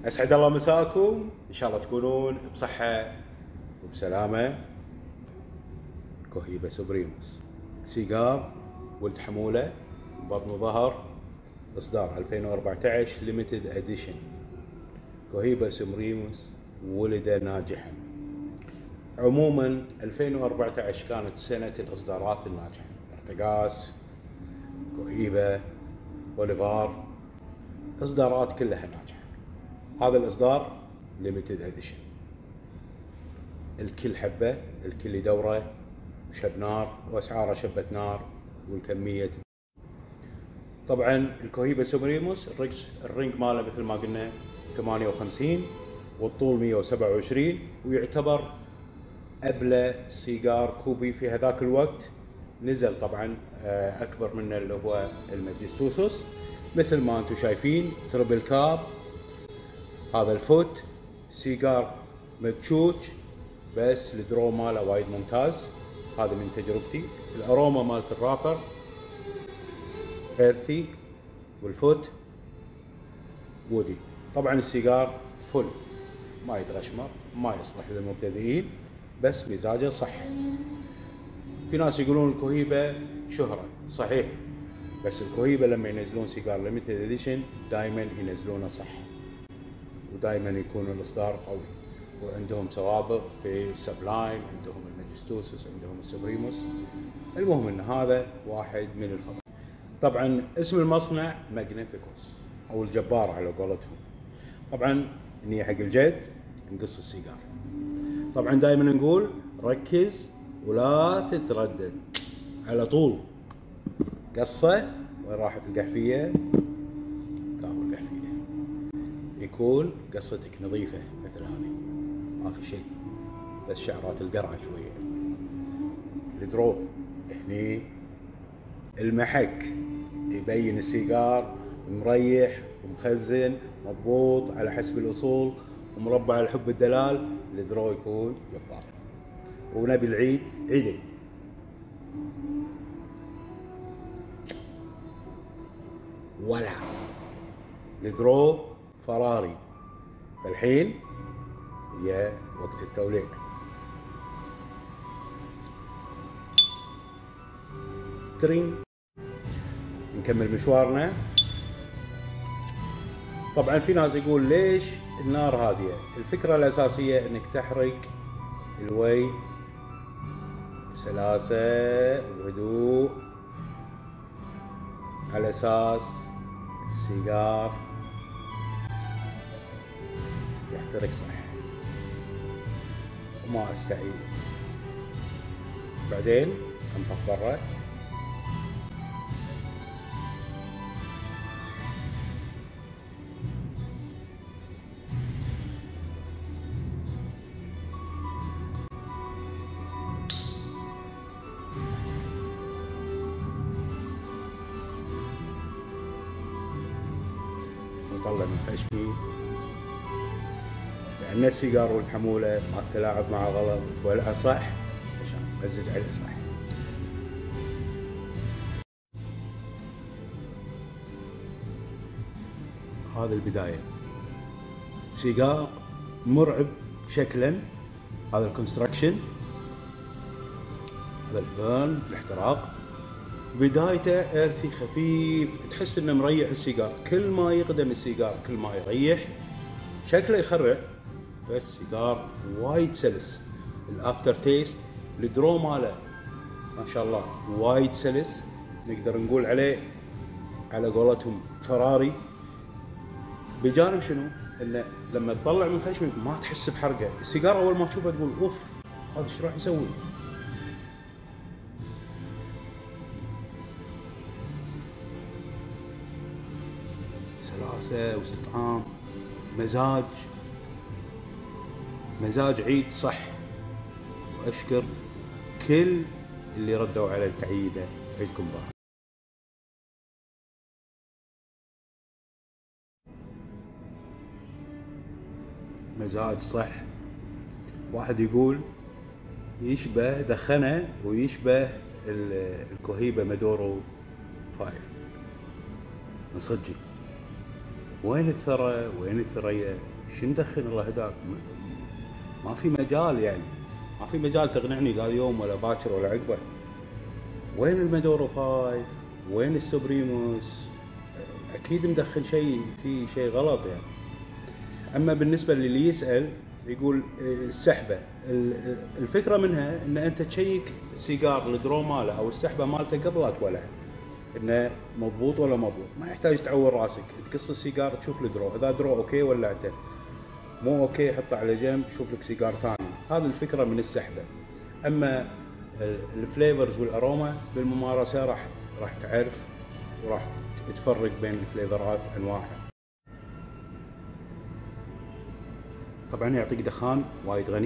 اسعد الله مساكم، ان شاء الله تكونون بصحه وبسلامه. كوهيبا سوبريموس سيجار ولد حموله بطن وظهر، اصدار 2014 ليميتد اديشن. كوهيبا سوبريموس ولد ناجحا. عموما 2014 كانت سنه الاصدارات الناجحه، ارتقاس، كوهيبا، بوليفار، اصدارات كلها ناجحه. هذا الاصدار ليميتد اديشن، الكل حبه، الكل يدوره، شب نار واسعاره شبه نار والكميه. طبعا الكوهيبا سوبريموس الرينج ماله مثل ما قلنا 58 والطول 127، ويعتبر ابلى سيجار كوبي في هذاك الوقت. نزل طبعا اكبر منه اللي هو الماجستوسوس، مثل ما انتم شايفين تربل كاب. هذا الفوت سيجار مدشوش، بس الدرو ماله وايد ممتاز، هذا من تجربتي. الاروما مالت الرابر ايرثي، والفوت وودي. طبعا السيجار فل، ما يتغشمر، ما يصلح للمبتدئين، بس مزاجه صح. في ناس يقولون الكوهيبا شهرة، صحيح، بس الكوهيبا لما ينزلون سيجار ليميتد اديشن دائما ينزلونه صح، ودائما يكون الاصدار قوي، وعندهم سوابق في السبلايم، عندهم الماجستوسوس، عندهم السوبريموس. المهم ان هذا واحد من الفضل. طبعا اسم المصنع ماجنيفيكوس او الجبار على قولتهم. طبعا النية حق الجد نقص السيجار. طبعا دائما نقول ركز ولا تتردد، على طول قصه. وين راحت القحفيه؟ كابو القحفيه. يكون قصتك نظيفه مثل هذه، ما في شيء، بس شعرات القرعه شويه. الدرو هني المحك يبين السيجار مريح ومخزن مضبوط على حسب الاصول ومربع الحب الدلال. الدرو يكون جبار. ونبي العيد عيدين. ولا الدرو فراري. فالحين هي وقت التوليع. ترين، نكمل مشوارنا. طبعا في ناس يقول ليش النار هاديه؟ الفكره الاساسيه انك تحرق الوي بسلاسه وهدوء، على اساس السيجار يحترق صح وما استعيد. بعدين انطق برا. وطلع من خشمي، لأن السيجار والحمولة ما تلاعب مع غلط، تولعها صح عشان تمزج عليه صح. هذا البداية. سيجار مرعب شكلا، هذا الكونستراكشن، هذا البيرن الاحتراق. بدايته ايرثي خفيف، تحس انه مريح السيجار. كل ما يقدم السيجار كل ما يريح، شكله يخرع، بس سيجار وايد سلس. الافتر تيست، الدرو ماله ما شاء الله وايد سلس، نقدر نقول عليه على قولتهم فراري. بجانب شنو؟ انه لما تطلع من خشمك ما تحس بحرقه. السيجار اول ما تشوفه تقول اوف، هذا ايش راح يسوي؟ سلاسه واستطعام، مزاج عيد صح. واشكر كل اللي ردوا على التعييده. عيدكم مبارك. مزاج صح. واحد يقول يشبه دخنه ويشبه الكوهيبا مادورو 5 من صدقي. وين الثرى وين الثريا؟ شو ندخن الله هداك؟ ما في مجال يعني، ما في مجال تقنعني لا اليوم ولا باكر ولا عقبه. وين المادورو 5؟ وين السوبريموس؟ اكيد مدخن شيء، في شيء غلط يعني. اما بالنسبه للي يسال يقول السحبه، الفكره منها ان انت تشيك السيجار الدرو ماله او السحبه مالته قبل لا تولع انه مضبوط ولا مضبوط. ما يحتاج تعور راسك، تقص السيجار تشوف الدرو، اذا درو اوكي ولعته، مو اوكي حطه على جنب شوف لك سيجار ثاني. هذه الفكره من السحبه. اما الفليفرز والاروما بالممارسه راح تعرف وراح تفرق بين الفليفرات انواعها. طبعا يعطيك دخان وايد غني.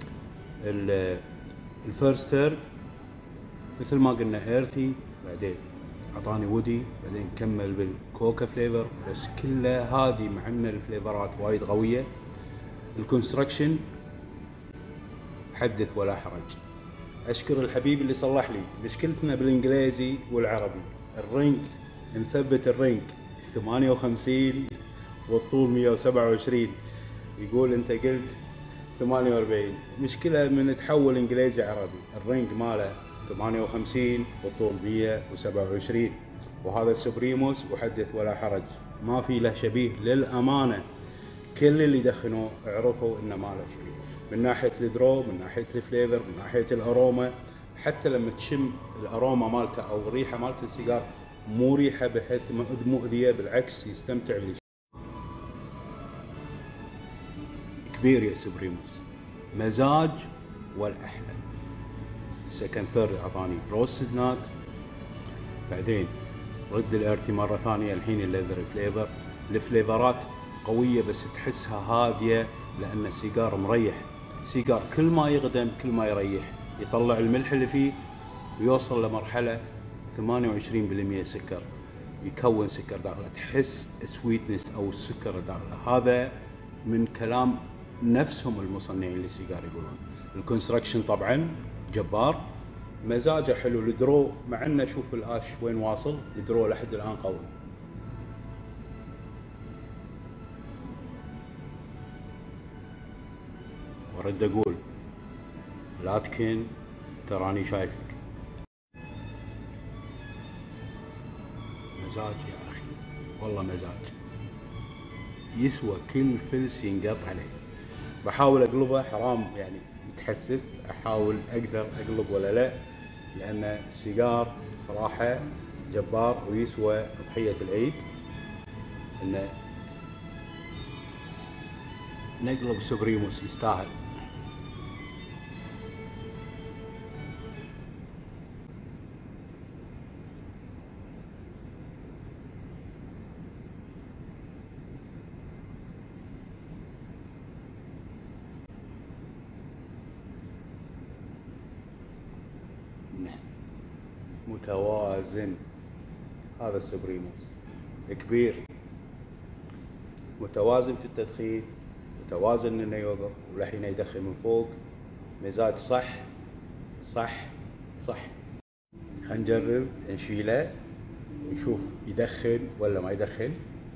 الفيرست ثيرد مثل ما قلنا ايرثي، بعدين اعطاني وودي، بعدين كمل بالكوكا فليفر، بس كلها هذه مع ان الفليفرات وايد قويه. الكونستراكشن حدث ولا حرج. اشكر الحبيب اللي صلح لي مشكلتنا بالانجليزي والعربي. الرينج نثبت الرينج 58 والطول 127، يقول انت قلت 48. مشكله من تحول انجليزي عربي، الرينج ماله 58 والطول 127، وهذا السوبريموس وحدث ولا حرج، ما في له شبيه للامانه. كل اللي دخنوه عرفوا انه ما له شبيه، من ناحيه الدرو، من ناحيه الفليفر، من ناحيه الاروما. حتى لما تشم الاروما مالته او الريحه مالت السيجار مو ريحه بحيث مؤذيه، بالعكس يستمتع اللي كبير يا سوبريموس. مزاج والاحلى. سكند ثيرد اعطاني روستد نات، بعدين رد الارثي مره ثانيه، الحين الليذر فليفر. الفليفرات قويه بس تحسها هاديه لان السيجار مريح. سيجار كل ما يقدم كل ما يريح، يطلع الملح اللي فيه ويوصل لمرحله 28% سكر، يكون سكر داخله، تحس سويتنس او السكر داخله. هذا من كلام نفسهم المصنعين للسيجار يقولون. الكونستراكشن طبعا جبار، مزاجه حلو. الدرو مع انه شوف الاش وين واصل، الدرو لحد الان قوي. ورد اقول لكن تراني شايفك. مزاج يا اخي، والله مزاج يسوى كل فلس ينقط عليه. بحاول اقلبه، حرام يعني متحسف، احاول اقدر اقلب ولا لا، لان سيجار صراحه جبار ويسوى ضحيه العيد انه نقلب سوبريموس، يستاهل. متوازن هذا السوبريموس، كبير، متوازن في التدخين، متوازن انه يوقف ولحين يدخن من فوق. مزاج صح صح صح. هنجرب نشيله ونشوف يدخن ولا ما يدخن.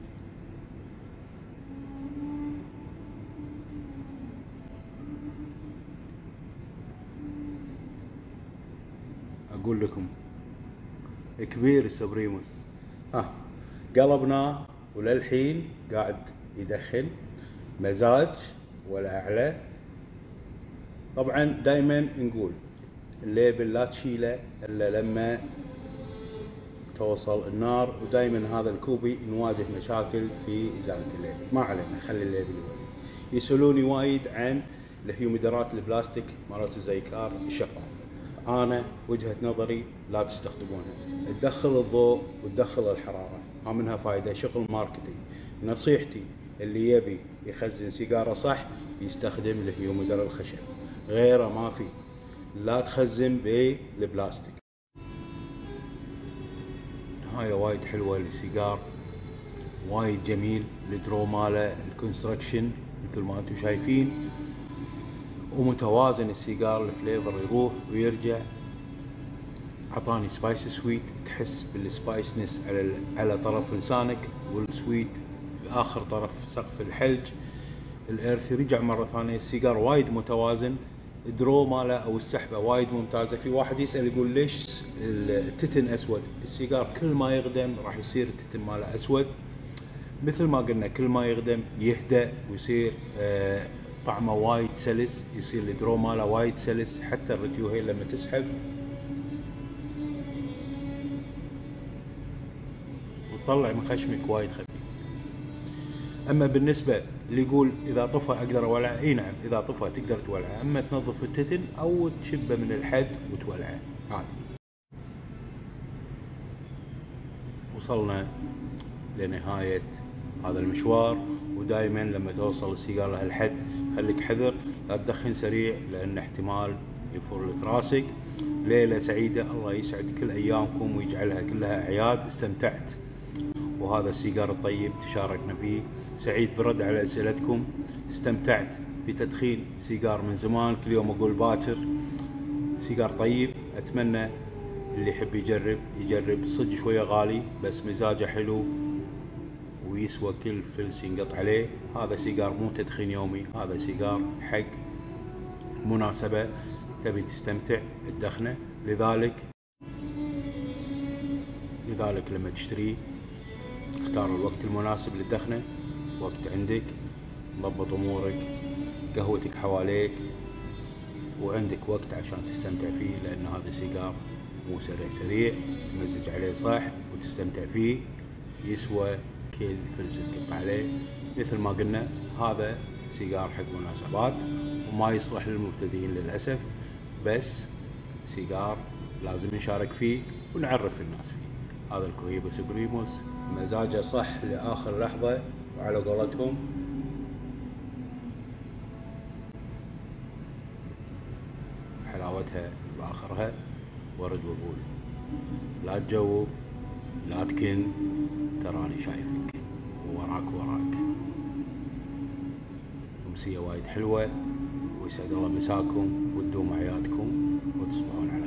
اقول لكم كبير السوبريموس. قلبناه وللحين قاعد يدخن، مزاج ولا اعلى. طبعا دائما نقول الليبل لا تشيله الا لما توصل النار، ودائما هذا الكوبي نواجه مشاكل في ازاله الليبل. ما علينا، خلي الليبل يولي. يسألوني وايد عن الهيوميدرات البلاستيك مالت الزيكار الشفافه. انا وجهه نظري لا تستخدمونها، تدخل الضوء وتدخل الحراره، ما منها فايده، شغل ماركتينج. نصيحتي اللي يبي يخزن سيجاره صح يستخدم الهيوميدر الخشب، غيره ما في. لا تخزن بالبلاستيك. نهايه وايد حلوه للسيجار، وايد جميل. الدرو ماله، الكونستراكشن مثل ما انتم شايفين، ومتوازن السيجار. الفليفر يروح ويرجع. اعطاني سبايس سويت، تحس بالسبايسنس على طرف لسانك، والسويت اخر طرف سقف الحلج. الايرث رجع مره ثانيه. السيجار وايد متوازن، الدرو ماله او السحبه وايد ممتازه. في واحد يسال يقول ليش التتن اسود؟ السيجار كل ما يقدم راح يصير التتن ماله اسود. مثل ما قلنا كل ما يقدم يهدأ ويصير طعمه وايد سلس، يصير الدرو ماله وايد سلس. حتى الرتيوهين لما تسحب وتطلع من خشمك وايد خفيف. اما بالنسبه اللي يقول اذا طفى اقدر اولعه، اي نعم اذا طفى تقدر تولعه، اما تنظف التتن او تشبه من الحد وتولعه عادي. وصلنا لنهايه هذا المشوار. ودائما لما توصل السيجار لهالحد خليك حذر، لا تدخن سريع لان احتمال يفر لك راسك. ليله سعيده، الله يسعد كل ايامكم ويجعلها كلها اعياد. استمتعت وهذا السيجار الطيب تشاركنا فيه. سعيد برد على اسئلتكم. استمتعت بتدخين سيجار من زمان، كل يوم اقول باكر. سيجار طيب، اتمنى اللي يحب يجرب. صدق شويه غالي بس مزاجه حلو ويسوى كل فلس ينقط عليه. هذا سيجار مو تدخين يومي، هذا سيجار حق مناسبة تبي تستمتع الدخنة. لذلك لما تشتريه اختار الوقت المناسب للدخنة، وقت عندك ضبط امورك، قهوتك حواليك وعندك وقت عشان تستمتع فيه، لان هذا سيجار مو سريع تمزج عليه صح وتستمتع فيه. يسوى كل فلس تقطع عليه. مثل ما قلنا هذا سيجار حق مناسبات وما يصلح للمبتدئين للأسف، بس سيجار لازم نشارك فيه ونعرف الناس فيه. هذا الكوهيبا سوبريموس مزاجه صح لآخر لحظة، وعلى قولتهم حلاوتها بآخرها. ورد وقول لا تجوف لا تكن، تراني شايفك ووراك. أمسية وايد حلوة ويسعد الله مساكم وتدوم أعيادكم وتصبحون على